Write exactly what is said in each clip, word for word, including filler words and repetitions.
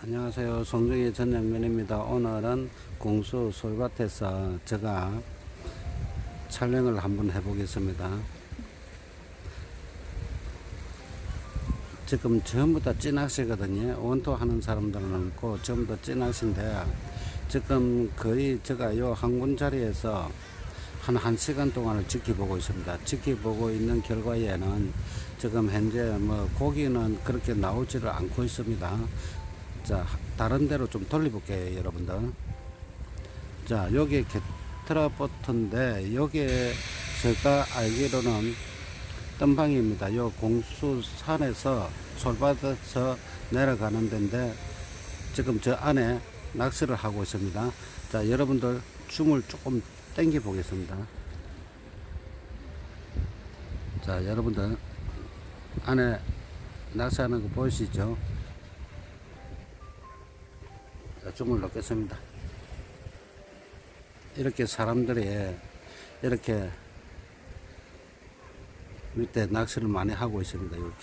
안녕하세요. 송정의 전영면입니다. 오늘은 공수 솔밭에서 제가 촬영을 한번 해보겠습니다. 지금 전부 다 찌낚시거든요. 원투 하는 사람들은 없고 전부 다 찌낚시인데, 지금 거의 제가 요 한 군 자리에서 한 1시간 동안을 지켜보고 있습니다. 지켜보고 있는 결과에는 지금 현재 뭐 고기는 그렇게 나오지를 않고 있습니다. 자, 다른 데로 좀 돌려볼게요, 여러분들. 자, 여기 게트라포트인데, 여기에 제가 알기로는 뜸방입니다. 요 공수산에서 솔밭에서 내려가는 데인데, 지금 저 안에 낚시를 하고 있습니다. 자, 여러분들 줌을 조금 당겨 보겠습니다. 자, 여러분들 안에 낚시하는 거 보이시죠? 자, 줌을 넣겠습니다. 이렇게 사람들이 이렇게 밑에 낚시를 많이 하고 있습니다. 이렇게.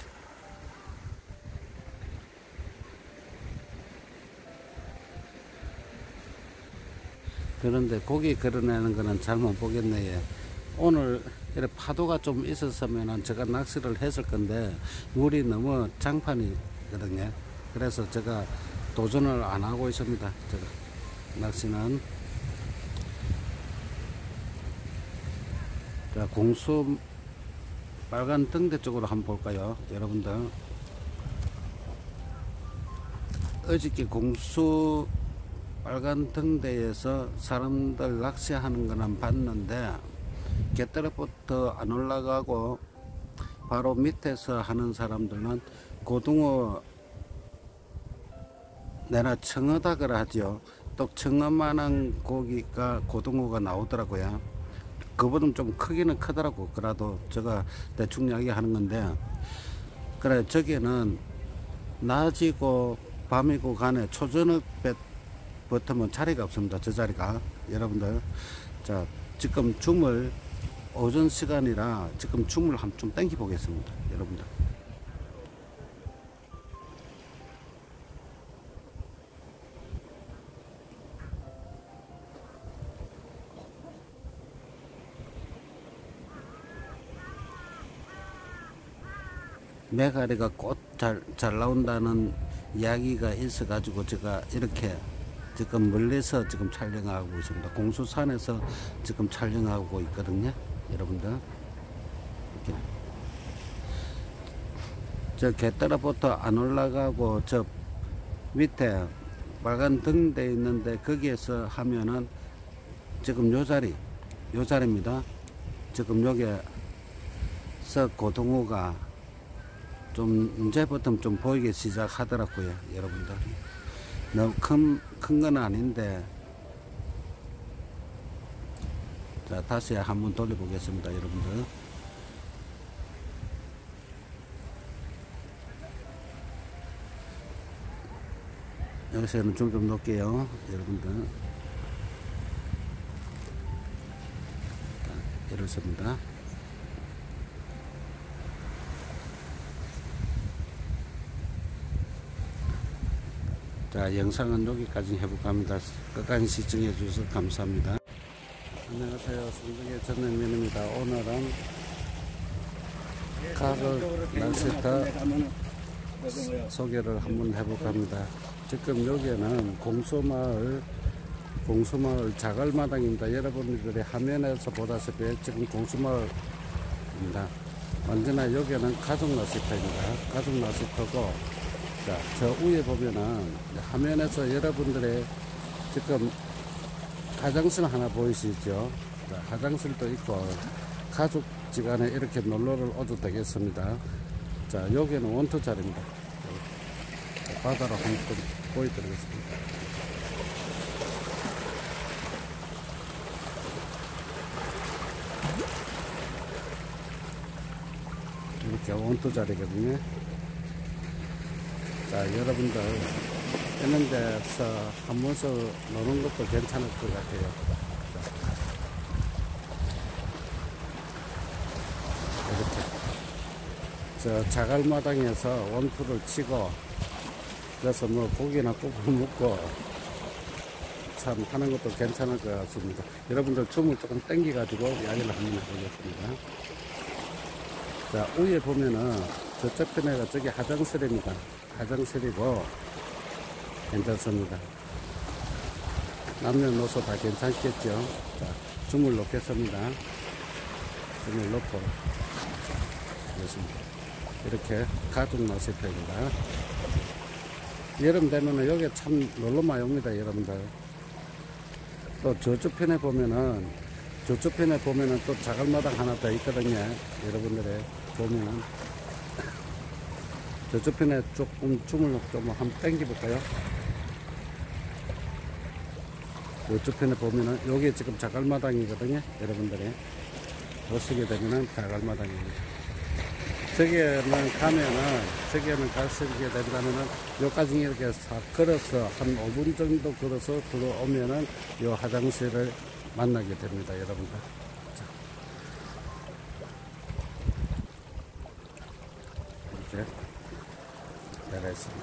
그런데 고기 걸어내는 거는 잘 못 보겠네요. 오늘 이렇게 파도가 좀 있었으면 제가 낚시를 했을 건데, 물이 너무 장판이거든요. 그래서 제가 도전을 안 하고 있습니다. 제가 낚시는. 자, 공수 빨간 등대 쪽으로 한번 볼까요, 여러분들? 어저께 공수 빨간 등대에서 사람들 낚시하는 거는 봤는데, 갯더락부터 안 올라가고 바로 밑에서 하는 사람들은 고등어 내나 청어닭을 하죠. 또 청어만한 고기가 고등어가 나오더라고요. 그보다 좀 크기는 크더라고. 그래도 제가 대충 이야기하는 건데, 그래, 저기는 낮이고 밤이고 간에 초저녁 배부터면 자리가 없습니다. 저 자리가. 여러분들, 자, 지금 줌을 오전 시간이라 지금 줌을 한 좀 당겨 보겠습니다. 여러분들. 메가리가 꼭 잘 잘 나온다는 이야기가 있어 가지고 제가 이렇게 지금 멀리서 지금 촬영하고 있습니다. 공수산에서 지금 촬영하고 있거든요, 여러분들. 이렇게 저 갯더락부터 안 올라가고 저 밑에 빨간 등대 있는데, 거기에서 하면은 지금 요 자리 요 자리입니다. 지금 여기에서 고등어가 좀 이제부터 좀 보이기 시작하더라고요, 여러분들. 너무 큰, 큰 건 아닌데. 자, 다시 한번 돌려보겠습니다, 여러분들. 여기서는 좀 좀 놓을게요, 여러분들. 자, 이렇습니다. 자, 영상은 여기까지 해볼까 합니다. 끝까지 시청해 주셔서 감사합니다. 안녕하세요. 송정의 전영면입니다. 오늘은 가을 낚시터 소개를 한번 해볼까 합니다. 지금 여기는 공수마을, 공수마을 자갈마당입니다. 여러분들이 화면에서 보다시피 지금 공수마을입니다. 언제나 여기는 가족 낚시터입니다. 가족 낚시터고, 자, 저 위에 보면은 화면에서 여러분들의 지금 화장실 하나 보이시죠? 자, 화장실도 있고 가족지간에 이렇게 놀러를 오도 되겠습니다. 자, 여기는 원투 자리입니다. 바다로 한번 보여드리겠습니다. 이렇게 원투 자리거든요. 자, 여러분들 이런 데서 한 번씩 노는 것도 괜찮을 것 같아요. 이렇게 저 자갈마당에서 원투를 치고 그래서 뭐 고기나 구워 먹고 참 하는 것도 괜찮을 것 같습니다. 여러분들 줌을 조금 당겨 가지고 이야기를 한번 해보겠습니다. 자, 위에 보면은 저쪽 편에가 저기 화장실입니다. 화장실이고 괜찮습니다. 남녀노소 다 괜찮겠죠. 자, 줌을 놓겠습니다. 줌을 놓고 그렇습니다. 이렇게 가죽 마시표입니다. 여름 되면은 여기 참 놀러 많이 옵니다, 여러분들. 또 저쪽 편에 보면은 저쪽 편에 보면은 또 자갈마당 하나 더 있거든요. 여러분들의 보면은 저쪽 편에 조금 줌을 좀 한번 당겨 볼까요? 이쪽 편에 보면은 여기 지금 자갈마당이거든요. 여러분들이 보시게 되면은 자갈마당입니다. 저기에는 가면은 저기에는 가시게 되면은 여기까지 이렇게 싹 걸어서 한 오 분 정도 걸어서 들어오면은 요 화장실을 만나게 됩니다, 여러분들. 자. 이렇게 되어 있습니다.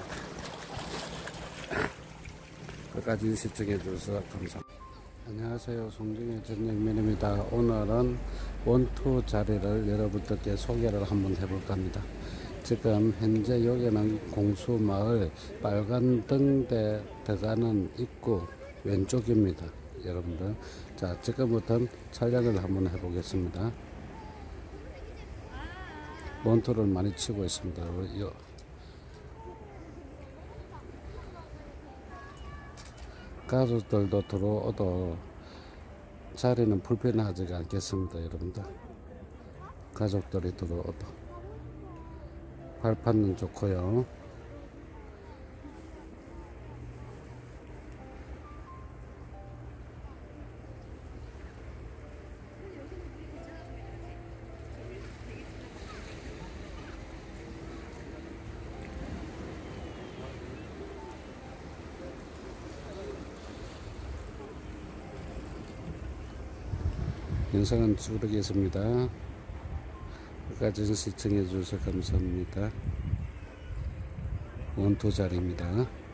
끝까지 시청해 주셔서 감사합니다. 안녕하세요, 송정의 전영민입니다. 오늘은 원투 자리를 여러분들께 소개를 한번 해볼까 합니다. 지금 현재 여기는 공수마을 빨간 등대 들어가는 입구 왼쪽입니다, 여러분들. 자, 지금부터 촬영을 한번 해보겠습니다. 원투를 많이 치고 있습니다. 요 가족들도 들어오도 자리는 불편하지가 않겠습니다, 여러분들. 가족들이 들어오도 발판은 좋고요. 영상은 줄이겠습니다. 끝까지 시청해 주셔서 감사합니다. 원투 자리입니다.